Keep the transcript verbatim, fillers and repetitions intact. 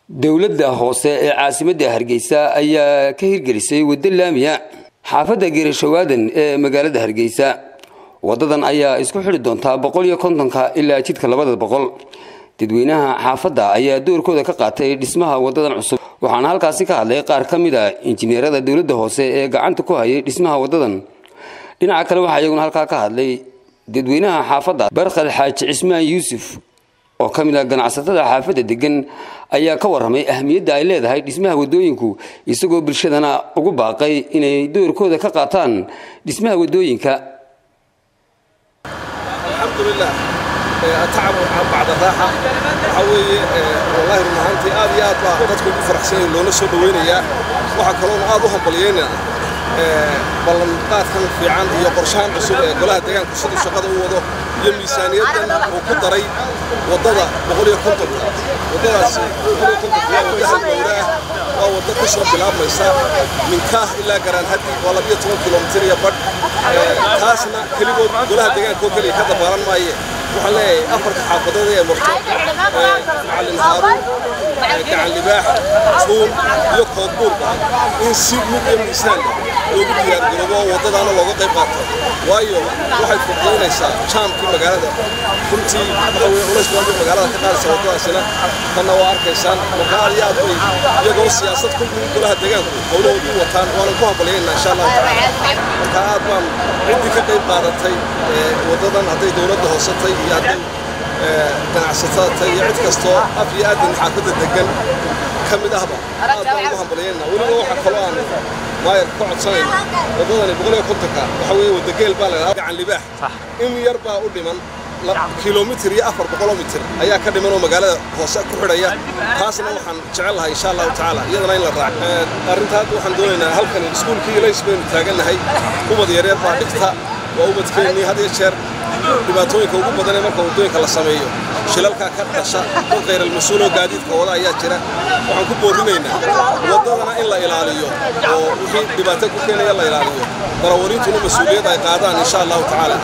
dawladda hoose ee caasimadda Hargeysa ayaa ka hirgelisay waddo laamiya xaafadda Geerashawaadan ee magaalada Hargeysa. Wadadan ayaa isku xiri doonta boqol iyo konton-ka ilaa jidka labada boqol. dadweynaha xaafadda ayaa doorkooda ka qaatay dhismaha wadadan cusub. waxaana halkaasi ka hadlay qaar ka mid ah injineerada dawladda hoose ee gacanta ku hayay dhismaha wadadan. dhinaca kale waxa iyaguna halka ka hadlay dadweynaha xaafadda Barqal Xaaji Cismaan Yuusuf oo ka mid ah ganacsatada xaafadda degan ayaa ka waramay ahmiyadda ay leedahay dhismaha wadooyinku isagoo bulshadana ugu baaqay inay doorkooda ka qaataan dhismaha wadooyinka. alxamdulillah atacab bacda raaxa waxa weeye wallahi runaantii aad iyo aad baa dadku u faraxsan loona soo dhaweynayaa. waxa kale oo aad u hambalyeynaa ballan qaadkan fiican iyo qorshahan cusub ee golaha deegaanka sida shaqada u wado iyo miisaaniyaddan uu ku daray wadada boqol iyo konton. wadadaas boqol iyo konton waa waddo ku soo bilaabmaysa min Kaah ilaa Garaan Hadi waa laba iyo toban kiiloomitir iyo badh. taasna kaligood golaha deegaanka oo kaliya ka dabaalan maaye waxaan leeyahay afarta xaafadood ee marto macallin Haaruun gacan libaax tuun iyo koodbuur in si mid iyo miisaan loogu diyaar garoobo wadadana looga qayb qaato waayo waxay fududeynaysaa jaamkii magaalada runtii waxa weeye culays badan magaalada ka qaadaysa wadadaasina kana waa arkaysaan magaal iyo aad bay iyagoo siyaasad ku golaha deegaanku howlahoodu wataan waana ku hambalyeynaa insha Allah marka aad baan cidii ka qayb qaadatay wadadan hadday dawladda hoosatay iyo hadday ganacsatada iyo cid kastoo af iyo aadin xaafadda degan ka mid ahba aad baan ugu hambalyeynaa. weliba waxa kaloo aan maayar ku codsanayn wadadani boqol iyo konton-ka waxa weeye wadda geel baa la gacan libaax in yar baa u dhiman kiiloomitir iyo afar boqol mitir ayaa ka dhiman oo magaalada hoose ku xidhaya. taasna waxaan jecel lahay insha Allah taala iyadana in la raaco arrintaas. waxaan doonaynaa halkan iskuulkii Ilays baynu taaganahay ubad yar yar baa dhigta waa ubadkeennii had iyo jeer dhibaatooyinka ugu badan ee marka wadooyinka la sameeyo shilalka ka dhasha dad غير المسؤول oo gaadiidka wada ayaa jira. waxaan ku boorinaynaa wadadana in la ilaaliyo oo wixii dhibaato ku keenaya la ilaaliyo darawaliintuna mas'uuliyad ay qaadaan insha Allah taala.